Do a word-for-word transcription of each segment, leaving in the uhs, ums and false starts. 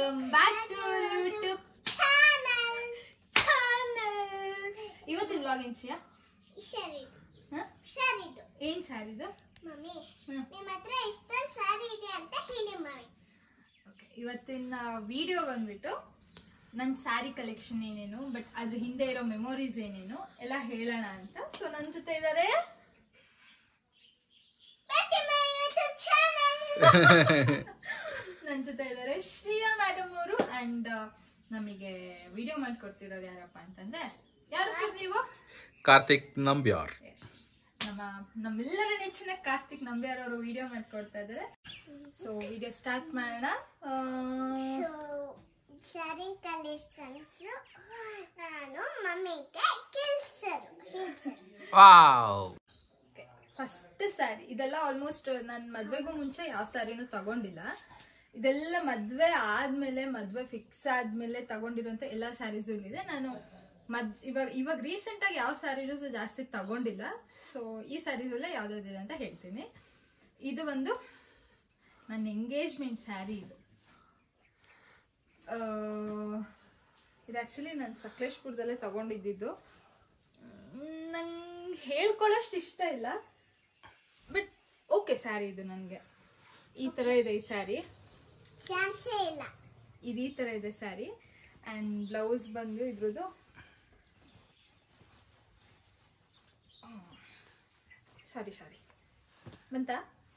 Welcome back to YouTube channel channel ಇವತ್ತಿನ vlog ಏನ್ ಶ್ರೇಯಾ? ಶಾರಿದು ಹ ಶಾರಿದು ಏನ್ ಸಾರಿದು ಮಮ್ಮಿ ನಿಮ್ಮತ್ರ ಎಷ್ಟೊಂದು ಸಾರಿ ಇದೆ ಅಂತ ಹೇಳಿ ಮಮ್ಮಿ. ಓಕೆ, ಇವತ್ತಿನ ವಿಡಿಯೋ ಬಂದ್ಬಿಟ್ಟು ನನ್ನ ಸ್ಯಾರಿ ಕಲೆಕ್ಷನ್ ಏನೇನು, ಬಟ್ ಅದ್ರ ಹಿಂದೆ ಇರೋ ಮೆಮೊರೀಸ್ ಏನೇನು ಎಲ್ಲ ಹೇಳೋಣ ಅಂತ. ಸೊ ನನ್ನ ಜೊತೆ ಇದ್ದಾರೆ ನನ್ನ ಜೊತೆ ಇದ್ದಾರೆ ಶ್ರೇಯಾ ಮೇಡಮ್ ಅವರು. ಅಂಡ್ ನಮಗೆ ವಿಡಿಯೋ ಮಾಡ್ಕೊಡ್ತಿರೋರು ಯಾರಪ್ಪ ಅಂತಂದ್ರೆ, ಯಾರು ಸರ್ ನೀವು? ಕಾರ್ತಿಕ್ ನಂಬ್ಯಾರ್. ನಮ್ಮ ನಮ್ಮೆಲ್ಲರ ನೆಚ್ಚಿನ ಕಾರ್ತಿಕ್ ನಂಬ್ಯಾರ್ ಅವರು ವಿಡಿಯೋ ಮಾಡ್ಕೊಡ್ತಾ ಇದ್ದಾರೆ. ಸೊ ವಿಡಿಯೋ ಸ್ಟಾರ್ಟ್ ಮಾಡೋಣ. ಶಾರಿಂಗ್ ಕಲೆಕ್ಷನ್ಸ್ ನಾನು ಮಮ್ಮಿಗೆ ಕೆಲಸರು ವಾವ್. ಫಸ್ಟ್ ಸ್ಯಾರಿ ಇದೆಲ್ಲ ಆಲ್ಮೋಸ್ಟ್ ನನ್ನ ಮದ್ವೆಗೂ ಮುಂಚೆ ಯಾವ ಸ್ಯಾರಿನೂ ತಗೊಂಡಿಲ್ಲ. ಇದೆಲ್ಲ ಮದ್ವೆ ಆದ್ಮೇಲೆ, ಮದ್ವೆ ಫಿಕ್ಸ್ ಆದ್ಮೇಲೆ ತಗೊಂಡಿರುವಂತ ಎಲ್ಲಾ ಸ್ಯಾರೀಸು ಇಲ್ಲಿದೆ. ನಾನು ಮದ್ ಇವಾಗ ಇವಾಗ ರೀಸೆಂಟ್ ಆಗಿ ಯಾವ ಸ್ಯಾರೀಸು ಜಾಸ್ತಿ ತಗೊಂಡಿಲ್ಲ. ಸೊ ಈ ಸ್ಯಾರೀಸ್ ಎಲ್ಲ ಯಾವ್ದಾವ್ದಿದೆ ಅಂತ ಹೇಳ್ತೀನಿ. ಇದು ಒಂದು ನನ್ನ ಎಂಗೇಜ್ಮೆಂಟ್ ಸ್ಯಾರಿ. ಇದು ಇದು ಆಕ್ಚುಲಿ ನಾನು ಸಕಲೇಶ್ಪುರದಲ್ಲೇ ತಗೊಂಡಿದ್ದು. ನಂಗೆ ಹೇಳ್ಕೊಳ್ಳೋಷ್ಟು ಇಷ್ಟ ಇಲ್ಲ, ಬಟ್ ಓಕೆ ಸ್ಯಾರಿ ಇದು ನನಗೆ. ಈ ತರ ಇದೆ ಈ ಸ್ಯಾರಿ, ಚಾನ್ಸೇ ಇಲ್ಲ. ಇದು ಈ ತರ ಇದೆ ಸ್ಯಾರಿ. ಅಂಡ್ ಬ್ಲೌಸ್ ಬಂದು ಇದ್ರದ್ದು ಸಾರಿ ಸಾರಿ ಬಂತ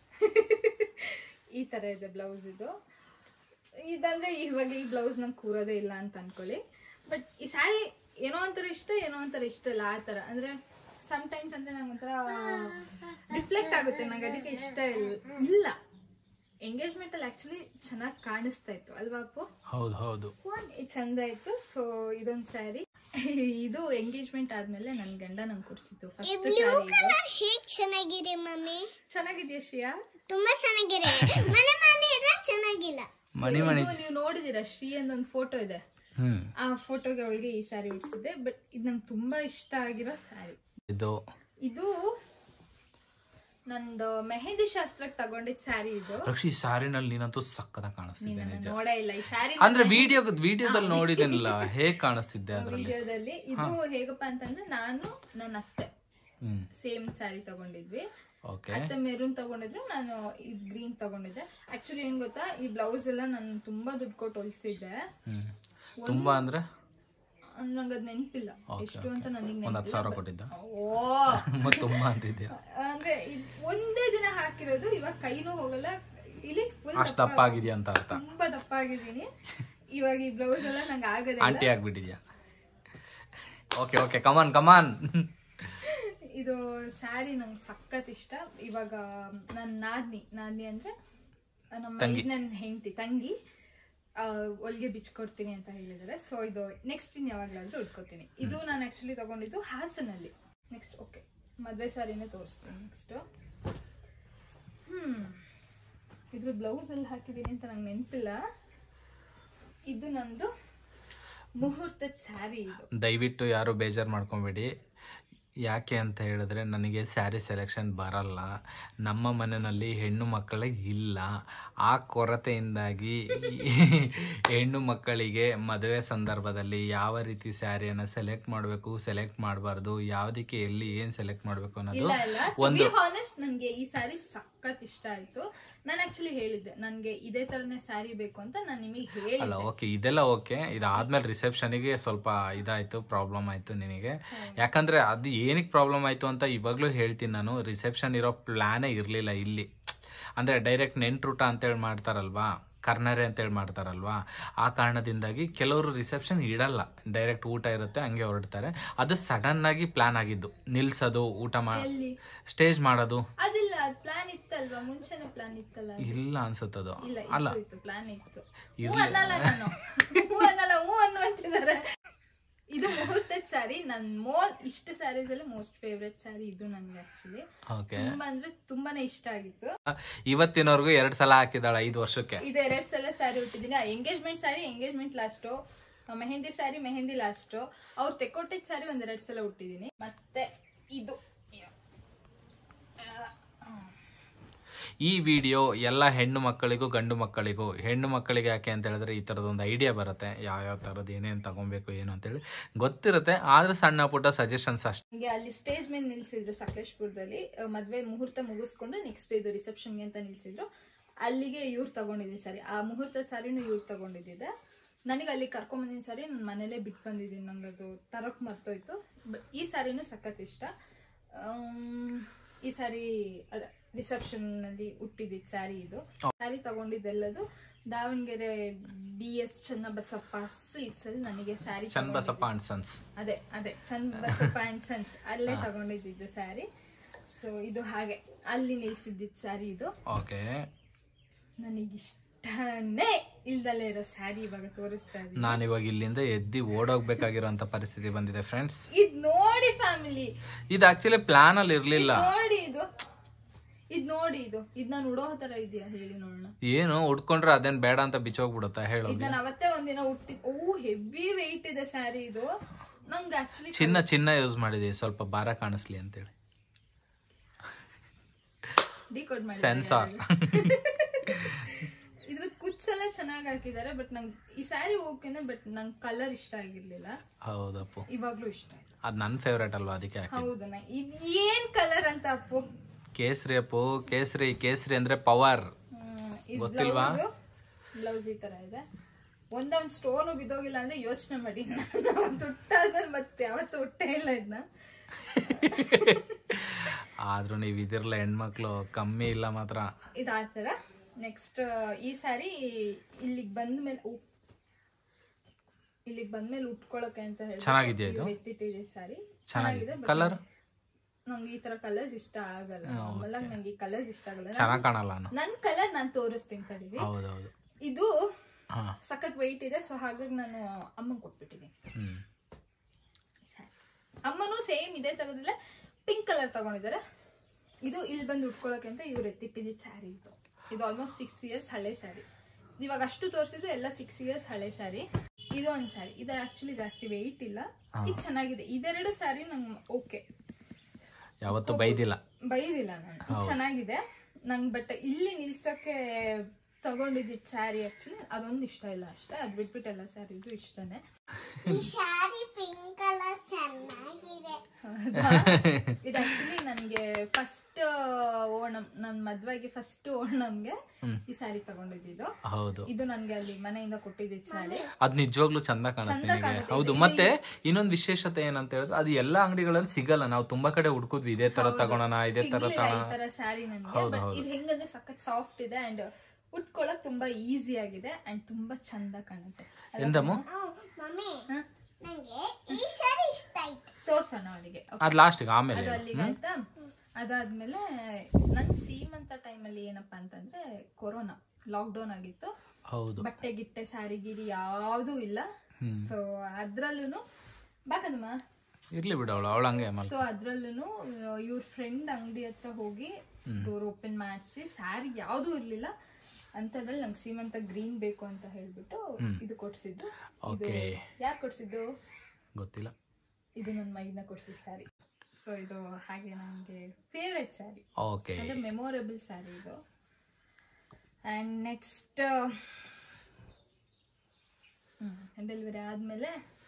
ಈ ತರ ಇದೆ ಬ್ಲೌಸ್. ಇದು ಇದಂದ್ರೆ ಇವಾಗ ಈ ಬ್ಲೌಸ್ ನಂಗೆ ಕೂರೋದೇ ಇಲ್ಲ ಅಂತ ಅನ್ಕೊಳ್ಳಿ. ಬಟ್ ಈ ಸ್ಯಾರಿ ಏನೋ ಒಂಥರ ಇಷ್ಟ, ಏನೋ ಒಂಥರ ಇಷ್ಟ ಇಲ್ಲ. ಆ ತರ ಅಂದ್ರೆ ಸಮ್ ಟೈಮ್ಸ್ ಅಂದ್ರೆ ನಂಗೆ ಒಂಥರ ರಿಫ್ಲೆಕ್ಟ್ ಆಗುತ್ತೆ, ನಂಗೆ ಅದಕ್ಕೆ ಇಷ್ಟ ಇಲ್ಲ. ಎಂಗೇಜ್ಮೆಂಟ್ ಅಲ್ಲಿ ಆಕ್ಚುಲಿ ಚೆನ್ನಾಗಿ ಕಾಣಿಸ್ತಾ ಇತ್ತು ಅಲ್ವಾ ಅಪ್ಪು? ಹೌದು ಹೌದು, ಚಂದ ಇತ್ತು. ಸೊ ಇದೊಂದ್ ಸ್ಯಾರಿ. ಇದು ಎಂಗೇಜ್ಮೆಂಟ್ ಆದ್ಮೇಲೆ ನನ್ ಗಂಡ ನಂಗೆ ಕೊಡ್ಸಿತ್ತು ಫಸ್ಟ್ ಸ್ಯಾರಿ. ಹೇಗ್ ಚೆನ್ನಾಗಿದೆ ಮಮ್ಮಿ? ಚೆನ್ನಾಗಿದ್ಯಾ ಶ್ರೇಯಾ? ತುಂಬಾ ಚೆನ್ನಾಗಿದೆ. ಮನೆ ಮಾಡಿದ್ರೆ ಚೆನ್ನಾಗಿಲ್ಲ. ಮನಿ ಮನಿ ನೀವು ನೋಡಿದೀರಾ ಶ್ರೀ ಒಂದು ಫೋಟೋ ಇದೆ, ಆ ಫೋಟೋಗೆ ಅವಳಿಗೆ ಈ ಸ್ಯಾರಿ ಉಡ್ಸಿದ್ದೆ. ಬಟ್ ಇದು ನಂಗೆ ತುಂಬಾ ಇಷ್ಟ ಆಗಿರೋ ಸ್ಯಾರಿ. ಇದು ಇದು ನಂದು ಮೆಹಂದಿ ಶಾಸ್ತ್ರಕ್ಕೆ ತಗೊಂಡಿದ್ ಸ್ಯಾರಿ. ಇದು ರಕ್ಷಿ ಸ್ಯಾರಿನಲ್ಲಿ ನೀನಂತೂ ಸಕ್ಕತ್ತಾಗಿ ಕಾಣಿಸ್ತಿದ್ದೆ ನಿಜ. ನೋಡೇ ಇಲ್ಲ ಈ ಸ್ಯಾರಿ ಅಂದ್ರೆ ವಿಡಿಯೋ ವಿಡಿಯೋದಲ್ಲಿ ನೋಡಿದೇನಲ್ಲ, ಹೇಗ್ ಕಾಣಿಸ್ತಿದ್ದೆ ಅದ್ರಲ್ಲಿ ವಿಡಿಯೋದಲ್ಲಿ. ಇದು ಹೇಗಪ್ಪ ಅಂತಂದ್ರೆ ನಾನು ನನ್ನ ಅತ್ತೆ ಸೇಮ್ ಸ್ಯಾರಿ ತಗೊಂಡಿದ್ವಿ. ಅತ್ತೆ ಮೆರೂನ್ ತಗೊಂಡಿದ್ರು, ನಾನು ಇದು ಗ್ರೀನ್ ತಗೊಂಡಿದ್ದೆ. ಆಕ್ಚುಲಿ ಏನ್ ಗೊತ್ತಾ, ಈ ಬ್ಲೌಸ್ ಎಲ್ಲ ನಾನು ತುಂಬಾ ದುಡ್ಡು ಕೊಟ್ಟು ಹೊಲ್ಸಿದ್ದೆ. ತುಂಬಾ ಅಂದ್ರೆ ನಂಗೆ ಅದ್ ನೆನ್ಪಿಲ್ಲ ಎಷ್ಟು ಅಂತ ನನಗೆ. ಒಂದ್ ಹತ್ತು ಸಾವಿರ ಕೊಟ್ಟಿದ್ದ? ಓ ತುಂಬಾ ಅಂತಿದ್ಯಾ? ಅಂದ್ರೆ ಒಂದೇ ದಿನ ಹಾಕಿರೋದು, ಇವಾಗ ಕೈನೂ ಹೋಗಲ್ಲ. ಇಲ್ಲಿ ಫುಲ್ ಅಷ್ಟು ದಪ್ಪ ಆಗಿದ್ಯಾ ಅಂತ ಅರ್ಥ. ತುಂಬಾ ದಪ್ಪ ಆಗಿದ್ದೀನಿ ಇವಾಗ. ಈ ಬ್ಲೌಸ್ ಎಲ್ಲ ನಂಗೆ ಆಗದೆ, ಆಂಟಿ ಆಗ್ಬಿಟ್ಟಿದ್ಯಾ? Okay okay, come on come on. ಇದು ಸ್ಯಾರಿ ನಂಗೆ ಸಖತ್ ಇಷ್ಟ. ಇವಾಗ ನನ್ನ ನಾದ್ನಿ ನಾದ್ನಿ ಅಂದ್ರೆ ನಮ್ಮ ನನ್ನ ಹೆಂಡತಿ ತಂಗಿ ಹೊಲ್ಗೆ ಬಿಚ್ಕೊಡ್ತೀನಿ ಅಂತ ಹೇಳಿದ್ದಾರೆ. ಸೊ ಇದು ನೆಕ್ಸ್ಟ್ ಇನ್ ಯಾವಾಗ್ಲಾದ್ರೂ ಉಟ್ಕೋತೀನಿ. ಇದು ನಾನು ಆಕ್ಚುಲಿ ತಗೊಂಡಿದ್ದು ಹಾಸನಲ್ಲಿ. ನೆಕ್ಸ್ಟ್ ಓಕೆ, ಮದ್ವೆ ಸ್ಯಾರಿನೇ ತೋರಿಸ್ತೀನಿ ನೆಕ್ಸ್ಟ್. ಹ್ಮ್ ಇದ್ರ ಬ್ಲೌಸ್ ಅಲ್ಲಿ ಹಾಕಿದೀನಿ ಅಂತ ನಂಗೆ ನೆನಪಿಲ್ಲ. ಇದು ನಂದು ಮುಹೂರ್ತದ ಸ್ಯಾರಿ. ಇದು ದಯವಿಟ್ಟು ಯಾರು ಬೇಜಾರು ಮಾಡ್ಕೊಬೇಡಿ. ಯಾಕೆ ಅಂತ ಹೇಳಿದ್ರೆ, ನನಗೆ ಸ್ಯಾರಿ ಸೆಲೆಕ್ಷನ್ ಬರಲ್ಲ. ನಮ್ಮ ಮನೆಯಲ್ಲಿ ಹೆಣ್ಣು ಮಕ್ಕಳೇ ಇಲ್ಲ. ಆ ಕೊರತೆಯಿಂದಾಗಿ ಹೆಣ್ಣು ಮಕ್ಕಳಿಗೆ ಮದುವೆ ಸಂದರ್ಭದಲ್ಲಿ ಯಾವ ರೀತಿ ಸ್ಯಾರಿಯನ್ನು ಸೆಲೆಕ್ಟ್ ಮಾಡಬೇಕು, ಸೆಲೆಕ್ಟ್ ಮಾಡಬಾರ್ದು, ಯಾವುದಕ್ಕೆ ಎಲ್ಲಿ ಏನು ಸೆಲೆಕ್ಟ್ ಮಾಡಬೇಕು ಅನ್ನೋದು ಒಂದು. ಹಾನೆಸ್ಟ್ ನನಗೆ ಈ ಸ್ಯಾರಿ ಸಖತ್ ಇಷ್ಟ ಆಯ್ತು. ನಾನು ಆಕ್ಚುಲಿ ಹೇಳಿದ್ದೆ ನನಗೆ ಇದೇ ತರನೇ ಸ್ಯಾರಿ ಬೇಕು ಅಂತ. ನಾನು ನಿಮಗೆ ಹೇಳಿದ್ದೆ. ಅಲ್ಲ ಓಕೆ, ಇದೆಲ್ಲ ಓಕೆ. ಇದಾದ್ಮೇಲೆ ರಿಸೆಪ್ಷನಿಗೆ ಸ್ವಲ್ಪ ಇದಾಯ್ತು, ಪ್ರಾಬ್ಲಮ್ ಆಯ್ತು ನಿನಗೆ. ಯಾಕಂದ್ರೆ ಅದು ಏನಕ್ಕೆ ಪ್ರಾಬ್ಲಮ್ ಆಯ್ತು ಅಂತ ಇವಾಗ್ಲೂ ಹೇಳ್ತೀನಿ ನಾನು. ರಿಸೆಪ್ಷನ್ ಇರೋ ಪ್ಲಾನೇ ಇರಲಿಲ್ಲ ಇಲ್ಲಿ. ಅಂದ್ರೆ ಡೈರೆಕ್ಟ್ ನೆಂಟ್ರೂಟ ಅಂತೇಳಿ ಮಾಡ್ತಾರಲ್ವಾ, ಕರ್ನರೆ ಅಂತೇಳಿ ಮಾಡ್ತಾರಲ್ವಾ, ಆ ಕಾರಣದಿಂದಾಗಿ ಕೆಲವರು ರಿಸೆಪ್ಷನ್ ಇಡಲ್ಲ, ಡೈರೆಕ್ಟ್ ಊಟ ಇರುತ್ತೆ ಹಂಗೆ ಹೊರಡ್ತಾರೆ. ಅದು ಸಡನ್ ಆಗಿ ಪ್ಲಾನ್ ಆಗಿದ್ದು, ನಿಲ್ಸೋದು, ಊಟ ಮಾಡಿ ಸ್ಟೇಜ್ ಮಾಡೋದು. ಪ್ಲಾನ್ ಇತ್ತಲ್ವಾ ಮುಂಚೆನೇ? ಪ್ಲಾನ್ ಇತ್ತಲ್ಲ? ಇಲ್ಲ ಅನ್ಸುತ್ತದು. ಅಲ್ಲ ಪ್ಲಾನ್ ಇತ್ತು. ಇದು ಮುಹೂರ್ತದ ಸ್ಯಾರಿ. ನನ್ ಮೋ ಇಷ್ಟ ಸ್ಯಾರೀಸ್ ಅಲ್ಲಿ ಮೋಸ್ಟ್ ಫೇವ್ರೆಟ್ ಸ್ಯಾರಿ ಇದು ನನ್ಗೆ. ಆಕ್ಚುಲಿ ತುಂಬಾ ಅಂದ್ರೆ ತುಂಬಾನೇ ಇಷ್ಟ ಆಗಿತ್ತು. ಇವತ್ತಿನವರೆಗೂ ಎರಡ್ ಸಲ ಹಾಕಿದಾಳ ಐದು ವರ್ಷಕ್ಕೆ. ಇದು ಎರಡ್ ಸಲ ಸ್ಯಾರಿ ಉಟ್ಟಿದ್ದೀನಿ. Engagement sari engagement last, mehndi sari mehndi last, ಅವ್ರು ತೆಕ್ಕೊಟ್ಟಿದ್ ಸ್ಯಾರಿ ಒಂದೆರಡು ಸಲ ಉಟ್ಟಿದ್ದೀನಿ. ಮತ್ತೆ ಇದು ಈ ವಿಡಿಯೋ ಎಲ್ಲ ಹೆಣ್ಣು ಮಕ್ಕಳಿಗೂ ಗಂಡು ಮಕ್ಕಳಿಗೂ, ಹೆಣ್ಣು ಮಕ್ಕಳಿಗೆ ಯಾಕೆ ಅಂತ ಹೇಳಿದ್ರೆ ಈ ಥರದೊಂದು ಐಡಿಯಾ ಬರುತ್ತೆ, ಯಾವ್ಯಾವ ಥರದ್ದು ಏನೇನು ತಗೊಬೇಕು ಏನು ಅಂತೇಳಿ ಗೊತ್ತಿರುತ್ತೆ. ಆದರೆ ಸಣ್ಣ ಪುಟ್ಟ ಸಜೆಷನ್ಸ್ ಅಷ್ಟೇ. ನನಗೆ ಅಲ್ಲಿ ಸ್ಟೇಜ್ ಮೇಲೆ ನಿಲ್ಸಿದ್ರು ಸಕಲೇಶ್ಪುರದಲ್ಲಿ, ಮದುವೆ ಮುಹೂರ್ತ ಮುಗಿಸ್ಕೊಂಡು ನೆಕ್ಸ್ಟ್ ಇದು ರಿಸೆಪ್ಷನ್ಗೆ ಅಂತ ನಿಲ್ಸಿದ್ರು. ಅಲ್ಲಿಗೆ ಇವ್ರು ತಗೊಂಡಿದ್ದೆ ಸಾರಿ, ಆ ಮುಹೂರ್ತ ಸಾರಿನೂ ಇವ್ರು ತಗೊಂಡಿದ್ದೆ. ನನಗೆ ಅಲ್ಲಿ ಕರ್ಕೊಂಬಂದಿನ ಸಾರಿ ನಾನು ಮನೇಲೇ ಬಿಟ್ಟು ಬಂದಿದ್ದೀನಿ, ನಂಗೆ ಅದು ತರಕ್ ಮರ್ತೋಯ್ತು. ಬಟ್ ಈ ಸಾರಿನೂ ಸಖತ್ ಇಷ್ಟ. ಈ ಸಾರಿ ರಿಸೆಪ್ಷನ್ ನಲ್ಲಿ ಹುಟ್ಟಿದಿದ್ ಸ್ಯಾರಿ. ಇದು ಸ್ಯಾರಿ ತಗೊಂಡಿದ್ದೆಲ್ಲದು Davangere B S Channabasappa silks ಅಲ್ಲಿ ನನಗೆ ಸ್ಯಾರಿ ಚನ್ನಬಸಪ್ಪ ಅಂಡ್ ಸನ್ಸ್, ಅದೇ ಅದೇ ಚನ್ನಬಸಪ್ಪ ಅಂಡ್ ಸನ್ಸ್ ಅಲ್ಲೇ ತಗೊಂಡಿದ್ದು ಸ್ಯಾರಿ. ಸೊ ಇದು ಹಾಗೆ ಅಲ್ಲಿ ನಿಲ್ಸಿದ್ದಿದ್ ಸ್ಯಾರಿ ಇದು. ಓಕೆ, ನನಗಿಷ್ಟನೇ ಇಲ್ದಲ್ಲೇ ಇರೋ ಸ್ಯಾರಿ ಇವಾಗ ತೋರಿಸ್ತಾ ಇದ್ದೀನಿ. ನಾನು ಇವಾಗ ಇಲ್ಲಿಂದ ಎದ್ದಿ ಓಡೋಗ್ಬೇಕಾಗಿರೋಂತ ಪರಿಸ್ಥಿತಿ ಬಂದಿದೆ ಫ್ರೆಂಡ್ಸ್. ಇದ್ ನೋಡಿ ಫ್ಯಾಮಿಲಿ, ಇದು ಆಕ್ಚುಲಿ ಪ್ಲಾನ್ ಅಲ್ಲಿ ಇರ್ಲಿಲ್ಲ. ನೋಡಿ ಇದು ಇದ್ ನೋಡಿ ಇದು ಇದ್ ನಾನು ಉಡೋ ತರ ಇದೆಯಾ ಹೇಳಿ ನೋಡೋಣ. ಏನು ಉಡ್ಕೊಂಡ್ರೆ ಅದೇನ್ ಬೇಡ ಅಂತ ಬಿಚ್ಚೋಗ್ಬಿಡುತ್ತಾ ಹೇಳೋ. ಇದ್ ನಾನು ಅವತ್ತೇ ಒಂದಿನ ಉಟ್ಟಿ, ಓ ಹೆವಿ ವೆಯ್ಟ್ ಇದೆ ಸ್ಯಾರಿ ಇದು. ನಂಗೆ ಆಕ್ಚುಲಿ ಚಿನ್ನ ಚಿನ್ನ ಯೂಸ್ ಮಾಡಿದೀವಿ ಸ್ವಲ್ಪ ಭಾರ ಕಾಣಿಸ್ಲಿ ಅಂತೇಳಿ. ಡಿಕೋಡ್ ಮಾಡಿ ಸೆನ್ಸಾರ್. ಇದ್ರ ಕುಚ್ಚೆಲ್ಲ ಚೆನ್ನಾಗಿ ಹಾಕಿದ್ದಾರೆ. ಬಟ್ ನಂಗೆ ಈ ಸ್ಯಾರಿ ಓಕೆನೆ, ಬಟ್ ನಂಗೆ ಕಲರ್ ಇಷ್ಟ ಆಗಿರ್ಲಿಲ್ಲ. ಹೌದಪ್ಪು, ಇವಾಗ್ಲೂ ಇಷ್ಟ ಆಯ್ತು. ಅದ್ ನನ್ ಫೇವ್ರೇಟ್ ಅಲ್ವಾ, ಅದಕ್ಕೆ ಹಾಕಿ. ಹೌದು, ಇದ್ ಏನ್ ಕಲರ್ ಅಂತ ಅಪ್ಪು? ಕೇಸರಿ ಅಪ್ಪು, ಕೇಸರಿ. ಕೇಸರಿ ಅಂದ್ರೆ ಪವರ್, ಗೊತ್ತಿಲ್ವಾ? ಬ್ಲೌಸ್ ಈ ತರ ಇದೆ. ಒಂದೊಂದ್ ಸ್ಟೋನು ಬಿದ್ದೋಗಿಲ್ಲ ಅಂದ್ರೆ ಯೋಚನೆ ಮಾಡಿ. ತುಟ್ಟಾದ್ಮೇಲೆ ಮತ್ತೆ ಯಾವತ್ತು ಹುಟ್ಟೇ ಇಲ್ಲ ಇದನ್ನ. ಆದ್ರೂ ನೀವ್ ಇದಿರ್ಲ ಹೆಣ್ಮಕ್ಳು ಕಮ್ಮಿ ಇಲ್ಲ ಮಾತ್ರ. ಇದಾತರ ನೆಕ್ಸ್ಟ್ ಈ ಸ್ಯಾರಿ ಇಲ್ಲಿಗೆ ಬಂದ್ಮೇಲೆ ಇಲ್ಲಿಗೆ ಬಂದ್ಮೇಲೆ ಉಟ್ಕೊಳಕ್ಕೆ ಅಂತ ಹೇಳಿ ಚೆನ್ನಾಗಿದೆಯಾ ಇದು? ಎತ್ತಿಟ್ಟಿದೆ ಸ್ಯಾರಿ, ಚೆನ್ನಾಗಿದೆ. ಕಲರ್ ನಂಗೆ ಈ ತರ ಕಲರ್ಸ್ ಇಷ್ಟ ಆಗಲ್ಲ. ನಾರ್ಮಲ್ ಆಗಿ ನಂಗೆ ಈ ಕಲರ್ಸ್ ಇಷ್ಟ ಆಗಲ್ಲ. ಚೆನ್ನಾಗ್ ಕಾಣಲ್ಲ. ನನ್ ಕಲರ್ ನಾನ್ ತೋರಿಸ್ತೀನಿ ತಡೀರಿ. ಹೌದೌದು, ಇದು ಸಖತ್ ವೈಟ್ ಇದೆ. ಸೊ ಹಾಗಾಗಿ ನಾನು ಅಮ್ಮಂಗ್ ಕೊಟ್ಬಿಟ್ಟಿದ್ದೀನಿ. ಅಮ್ಮನೂ ಸೇಮ್ ಇದೇ ತರದಲ್ಲೇ ಪಿಂಕ್ ಕಲರ್ ತಗೊಂಡಿದ್ದಾರೆ. ಇದು ಇಲ್ಲಿ ಬಂದು ಉಟ್ಕೊಳಕ್ಕೆ ಅಂತ ಇವ್ರು ಎತ್ತಿಟ್ಟಿದ್ದ ಸ್ಯಾರಿ ಇದು. ಇದು ಆಲ್ಮೋಸ್ಟ್ ಸಿಕ್ಸ್ ಇಯರ್ಸ್ ಹಳೆ ಸ್ಯಾರಿ. ಇವಾಗ ಅಷ್ಟು ತೋರಿಸಿದ್ದು ಎಲ್ಲ ಸಿಕ್ಸ್ ಇಯರ್ಸ್ ಹಳೆ ಸ್ಯಾರಿ. ಇದು ಒಂದ್ ಸ್ಯಾರಿ, ಇದು ಆಕ್ಚುಲಿ ಜಾಸ್ತಿ ವೆಯ್ಟ್ ಇಲ್ಲ. ಇದು ಚೆನ್ನಾಗಿದೆ. ಇದೆರಡು ಸ್ಯಾರಿ ನಂಗೆ ಓಕೆ, ಯಾವತ್ತು ಬೈದಿಲ್ಲ ಬೈದಿಲ್ಲ ನಾನು. ಇದು ಚೆನ್ನಾಗಿದೆ ನಂಗೆ. ಬಟ್ ಇಲ್ಲಿ ನಿಲ್ಸಕ್ಕೆ ತಗೊಂಡಿದ್ದ ಸ್ಯಾರಿ ಆಕ್ಚುಲಿ ಅದೊಂದು ಇಷ್ಟ ಇಲ್ಲ ಅಷ್ಟೇ. ಅದ್ ಬಿಟ್ಬಿಟ್ಟು ಎಲ್ಲ ಸ್ಯಾರೀಸು ಇಷ್ಟನೇ. ಈ ಸ್ಯಾರಿ ಪಿಂಕ್ ಕಲರ್ ಚೆನ್ನಾಗಿದೆ. ಇದು ಆಕ್ಚುಲಿ ನನ್ಗೆ ಫಸ್ಟ್ ಓಣಂ, ನನ್ ಮದ್ವೆಗೆ ಫಸ್ಟ್ ಓಣಂಗೆ ಈ ಸ್ಯಾರಿ ತಗೊಂಡಿದ್ದು. ಹೌದು, ಇದು ನನ್ಗೆ ಅಲ್ಲಿ ಮನೆಯಿಂದ ಕೊಟ್ಟಿದ್ದ ಸ್ಯಾರಿ. ಅದ್ ನಿಜವಾಗ್ಲೂ ಚಂದ ಕಾಣುತ್ತೆ. ಹೌದು, ಮತ್ತೆ ಇನ್ನೊಂದ್ ವಿಶೇಷತೆ ಏನಂತ ಹೇಳಿದ್ರೆ ಅದು ಎಲ್ಲಾ ಅಂಗಡಿಗಳಲ್ಲಿ ಸಿಗಲ್ಲ. ನಾವು ತುಂಬಾ ಕಡೆ ಹುಡ್ಕುದ್ವಿ ಇದೇ ತರ ತಗೋಣ, ಇದೇ ತರ ತರ ಸ್ಯಾರಿ ನನ್ಗೆ. ಬಟ್ ಇದು ಹೆಂಗಂದ್ರೆ ಸಖತ್ ಸಾಫ್ಟ್ ಇದೆ ಅಂಡ್ ಉಟ್ಕೊಳಕ್ ತುಂಬಾ ಈಸಿ ಆಗಿದೆ ಅಂಡ್ ತುಂಬಾ ಚಂದ ಕಾಣುತ್ತೆ. ಎಂದಮ್ಮ ಮಮ್ಮಿ ನಂಗೆ ಈ ಸ್ಯಾರಿ ಇಷ್ಟ ಆಯ್ತು. ತೋರ್ಸೋಣ ಅವಳಿಗೆ. ಅದ್ ಲಾಸ್ಟ್ ಆಮೇಲೆ ಅದು ಅಲ್ಲಿಗೆ ಆಯ್ತಾ. ಅದಾದ್ಮೇಲೆ ನನ್ ಸೀಮಂತ ಟೈಮಲ್ಲಿ ಏನಪ್ಪಾ ಅಂತಂದ್ರೆ ಕೊರೋನಾ ಲಾಕ್ ಡೌನ್ ಆಗಿತ್ತು. ಹೌದು, ಬಟ್ಟೆ ಗಿಟ್ಟೆ ಸ್ಯಾರಿ ಗಿರಿ ಯಾವ್ದೂ ಇಲ್ಲ. ಸೊ ಅದ್ರಲ್ಲೂನು ಬಾಕದಮ್ಮ ಇರ್ಲಿ ಬಿಡ ಅವಳು ಅವಳ ಹಂಗೆ. ಸೊ ಅದ್ರಲ್ಲೂ ಇವ್ರ ಫ್ರೆಂಡ್ ಅಂಗಡಿ ಹತ್ರ ಹೋಗಿ ಡೋರ್ ಓಪನ್ ಮಾಡಿಸಿ ಸ್ಯಾರಿ ಯಾವ್ದೂ ಇರ್ಲಿಲ್ಲ ಅಂತದ್ರಲ್ಲಿ ನಂಗೆ ಸೀಮಂತ ಗ್ರೀನ್ ಬೇಕು ಅಂತ ಹೇಳ್ಬಿಟ್ಟು ಇದು ಕೊಡ್ಸಿದ್ದು. ಇದು ಯಾರು ಕೊಡ್ಸಿದ್ದು ಗೊತ್ತಿಲ್ಲ. ಇದು ನನ್ನ ಮೈನ ಕೊಡ್ಸಿದ ಸ್ಯಾರಿ. ಸೊ ಇದು ಹಾಗೆ ನನಗೆ ಫೇವ್ರೆಟ್ ಸ್ಯಾರಿ, ಓಕೆ, ಅಂದ್ರೆ ಮೆಮೊರೇಬಲ್ ಸ್ಯಾರಿ ಇದು. ಅಂಡ್ ನೆಕ್ಸ್ಟ್ ಡೆಲಿವರಿ ಆದ್ಮೇಲೆ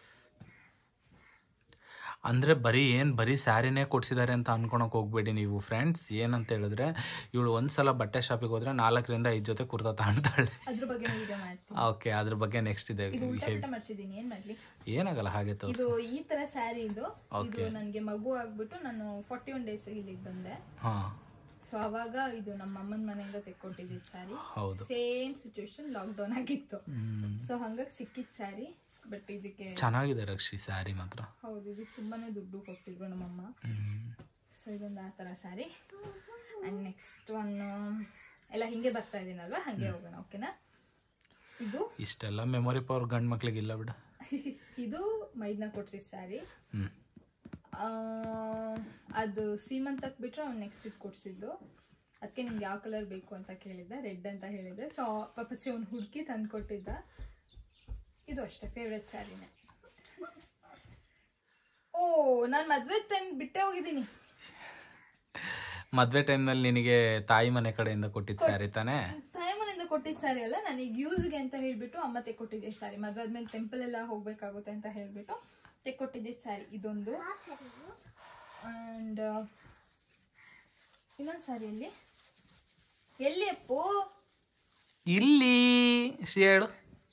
ಅಂದರೆ ಬರೀ ಏನು ಬರೀ ಸ್ಯಾರಿನೇ ಕೊಡ್ಸಿದ್ದಾರೆ ಅಂತ ಅನ್ಕೊಳಕ್ ಹೋಗ್ಬೇಡಿ ನೀವು ಫ್ರೆಂಡ್ಸ್. ಏನಂತ ಹೇಳಿದ್ರೆ ಇವಳು ಒಂದ್ಸಲ ಬಟ್ಟೆ ಶಾಪಿಗೆ ಹೋದ್ರೆ ನಾಲ್ಕರಿಂದ ಐದು ಜೊತೆ ಕುರ್ತಾ ತಗೊಂತಾಳೆ. ಅದ್ರ ಬಗ್ಗೆ ವಿಡಿಯೋ ಮಾಡ್ತೀನಿ. ಓಕೆ, ಅದ್ರ ಬಗ್ಗೆ ನೆಕ್ಸ್ಟ್ ಇದೆ. ಇದು ಉಲ್ಟಾ ಪಲ್ಟಾ ಮಾಡ್ಸಿದೀನಿ, ಏನ್ ಮಾಡ್ಲಿ, ಏನಾಗಲ್ಲ ಹಾಗೆ ತೋರಿಸಿ. ಇದು ಈ ತರ ಸ್ಯಾರಿ ಇದು. ಇದು ನನಗೆ ಮಗು ಆಗ್ಬಿಟ್ಟು ನಾನು ಫಾರ್ಟಿ ಒನ್ ಡೇಸ್ ಇಲ್ಲಿಗೆ ಬಂದೆ. ಹಾ, ಸೊ ಅವಾಗ ಇದು ನಮ್ಮ ಅಮ್ಮನ ಮನೆಯಿಂದ ತೆಕ್ಕೊಟ್ಟಿದ್ದ ಸ್ಯಾರಿ. ಹೌದು, ಸೇಮ್ ಸಿಚುವೇಶನ್ ಲಾಕ್ ಡೌನ್ ಆಗಿತ್ತು. ಸೊ ಹಂಗಾಗಿ ಸಿಕ್ಕಿದ್ ಸ್ಯಾರಿ. ಬಟ್ ಇದಕ್ಕೆ ಚೆನ್ನಾಗಿದೆ ರಕ್ಷಿ ಸ್ಯಾರಿ ಮಾತ್ರ. ಹೌದು, ಇದಕ್ಕೆ ತುಂಬಾನೇ ದುಡ್ಡು ಕೊಟ್ಟಿದ್ರು ನಮ್ಮಮ್ಮ. ಸೊ ಇದೊಂದು ಆ ತರ ಸ್ಯಾರಿ. ಅಂಡ್ ನೆಕ್ಸ್ಟ್ ಒನ್ ಎಲ್ಲ ಹಿಂಗೆ ಬರ್ತಾ ಇದೀನಲ್ವಾ, ಹಂಗೆ ಹೋಗೋಣ. ಓಕೆನಾ? ಇದು ಇಷ್ಟೆಲ್ಲ ಮೆಮೊರಿ ಪವರ್ ಗಂಡ್ ಮಕ್ಳಿಗೆ ಇಲ್ಲ ಬಿಡ. ಇದು ಮೈದ್ನ ಕೊಡ್ಸಿದ ಸ್ಯಾರಿ. ಅದು ಸೀಮಂತಕ್ ಬಿಟ್ರೆ ಅವ್ನು ನೆಕ್ಸ್ಟ್ ಇದು ಕೊಡ್ಸಿದ್ದು. ಅದಕ್ಕೆ ನಿಮ್ಗೆ ಯಾವ ಕಲರ್ ಬೇಕು ಅಂತ ಕೇಳಿದ್ದೆ, ರೆಡ್ ಅಂತ ಹೇಳಿದೆ. ಸೊ ಪಾಪಚ್ಚಿ ಅವ್ನು ಹುಡುಕಿ ತಂದು ಕೊಟ್ಟಿದ್ದ. ಇದು ಅಷ್ಟೇ ಫೇವ್ರೆಟ್ ಸ್ಯಾರಿನೇ. ಓ, ನಾನು ಮದ್ವೆ ಟೈಮ್ ಬಿಟ್ಟೆ ಹೋಗಿದ್ದೀನಿ. ಮದ್ವೆ ಟೈಮ್ನಲ್ಲಿ ನಿನಗೆ ತಾಯಿ ಮನೆ ಕಡೆಯಿಂದ ಕೊಟ್ಟಿದ್ದು ಸ್ಯಾರಿ ತಾನೇ? ತಾಯಿ ಮನೆಯಿಂದ ಕೊಟ್ಟಿದ್ದ ಸ್ಯಾರಿ ಅಲ್ಲ, ನನಗೆ ಯೂಸ್ಗೆ ಅಂತ ಹೇಳ್ಬಿಟ್ಟು ಅಮ್ಮ ತೆಕ್ಕೊಟ್ಟಿದ್ದೆ ಸ್ಯಾರಿ. ಮದ್ವೆ ಆದ್ಮೇಲೆ ಟೆಂಪಲ್ ಎಲ್ಲ ಹೋಗ್ಬೇಕಾಗುತ್ತೆ ಅಂತ ಹೇಳ್ಬಿಟ್ಟು ತೆಕ್ಕೊಟ್ಟಿದ್ದೆ ಸ್ಯಾರಿ ಇದೊಂದು. ಅಂಡ್ ಇನ್ನೊಂದು ಸ್ಯಾರಿಯಲ್ಲಿ ಎಲ್ಲಿ ಅಪ್ಪು ಇಲ್ಲಿ ಹೇಳು.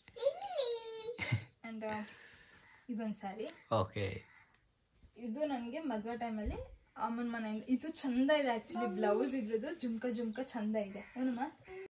ಅಂಡ್ ಇದೊಂದು ಸ್ಯಾರಿ. ಓಕೆ, ಇದು ನನಗೆ ಮದ್ವೆ ಟೈಮಲ್ಲಿ ಅಮ್ಮನ ಮನೆಯಿಂದ. ಇದು ಚಂದ ಇದೆ ಆಕ್ಚುಲಿ ಬ್ಲೌಸ್ ಇದ್ರದ್ದು ಜುಮ್ಕ ಜುಮ್ಕ ಚಂದ ಇದೆ ಏನಮ್ಮ.